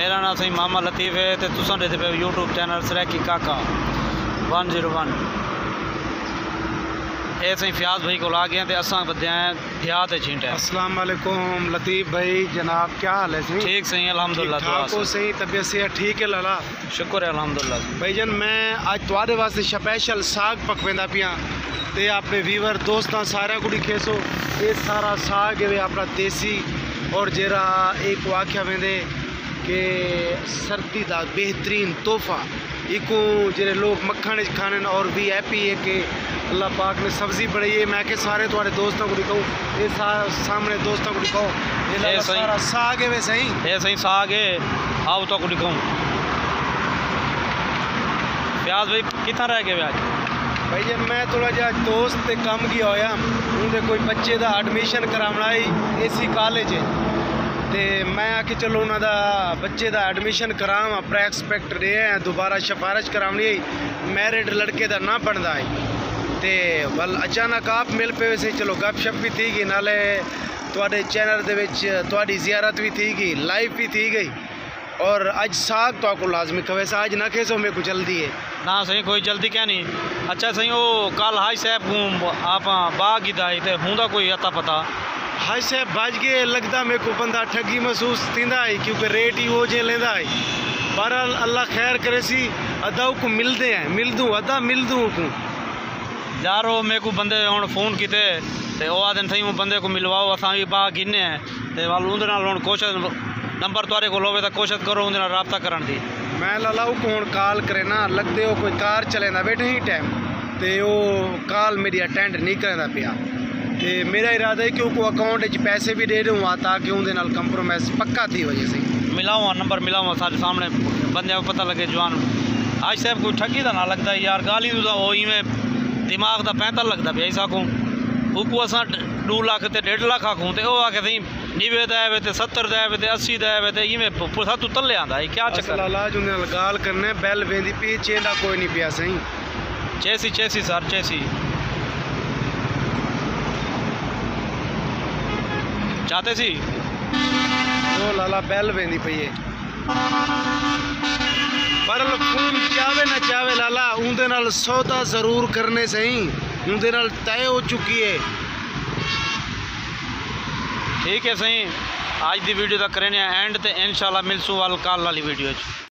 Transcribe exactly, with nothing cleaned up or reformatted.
मेरा नाम सही मामा लतीफ़ है तो तुसां दे पे यूट्यूब चैनल सरैकी काका वन जीरो वन ये सही फ्याज भाई को आ गए तो असा बदे देहात छींटे। अस्सलाम वालेकुम लतीफ़ भाई जनाब, क्या हाल है सही? ठीक सही अल्हम्दुलिल्लाह। को सही तबीयत से ठीक है लाला? शुक्र है अल्हम्दुलिल्लाह। भाईजान मैं अज तुहाडे वास्ते स्पैशल साग पकवेंदा पिया ते अपने वीवर दोस्तां सारे को दिखेसो। ये सारा साग है अपना देसी और जरा एक आख्या वेंदे कि सर्दी का बेहतरीन तोहफा इको जेरे लोग मक्खन खाने और भी हैप्पी है कि अल्लाह पाक ने सब्जी बनाई है। मैं के सारे तुम्हारे दोस्तों को दिखाऊँ, ये सामने दोस्तों को दिखाऊँ, ये सारा साग है। वे सही ये सही साग है, आओ तो को दिखाऊँ। प्याज भाई कितना रह गए आज? भाई जब मैं थोड़ा जहा दोस्त के कम गया होया उनके कोई बच्चे का एडमिशन कराना है इसी कॉलेज ते मैं आके चलो उन्होंने बच्चे का एडमिशन करावा प्रैक्सपैक्ट रहे हैं दोबारा सिफारिश करानी है। मैरिड लड़के का ना बनता है तो वल अचानक आप मिल पे से चलो गपशप भी थी गई नाले तुहाडे चैनल दे विच तुहाडी ज़ियारत भी थी गई, लाइव भी थी गई और अज साग तो आपको लाजमी कवे सा अज ना खेसो मेरे को जल्दी है ना सही कोई जल्दी क्या नहीं। अच्छा सही वो कल हाई साहब आप बाग ही तो हूँ कोई अता पता हाई साहब बज गए लगता मेरे को बंदा ठगी महसूस थींदा है क्योंकि रेट ही वो जे लेंदा है। बहरहाल अल्लाह खैर करे सी अदा को मिलते हैं मिल दूँ अदा मिल दूँ को यार वो मेरे को बंदे हूँ फोन किते ते वो आदन सही वो बंदे को मिलवाओ असा भी बाग गिने हैं तो वाल उनके नाल हुण कोशिश नंबर तुआरे को लोवे तो कोशिश करो उनके नाल राबता करन दी। मैं लाला को हुण कॉल करे ना लगते हो कोई कार चलेंदा बैठे ही टाइम तो वो कॉल मेरी अटेंड नहीं करेंदा पिया ते मेरा इरादा है कि वो अकाउंट च पैसे भी दे दूँ ताकि उनके नाल कंप्रोमाइज़ पक्का थी वजह से मिलाऊँ नंबर मिलाऊँ सारे सामने बंदे को पता लगे जवान आज साहब कोई ठगी का ना लगता यार गाली वो इवें दिमाग का पैंता लगता पे ऐसा को उको असा दो लाख ते डेढ़ लाख आखूँ तो वो आके सही नब्बे दै ते सत्तर दै ते अस्सी दै ते इवें सत्तू तले आंदा है क्या चक्कर लाज उन्हें गाल करने बैल वेंदी पी चेंदा कोई नहीं पिया सही चेसी चेसी सर चेसी चाहते सी वो लाला बैल वेंदी पई है पर फोन चावे ना चावे लाला उनके नाल सौदा जरूर करने सही उनके नाल तय हो चुकी है। ठीक है सही आज दी वीडियो तक करें एंड ते इंशाल्लाह मिलसूँ वाल कल वाली वीडियो।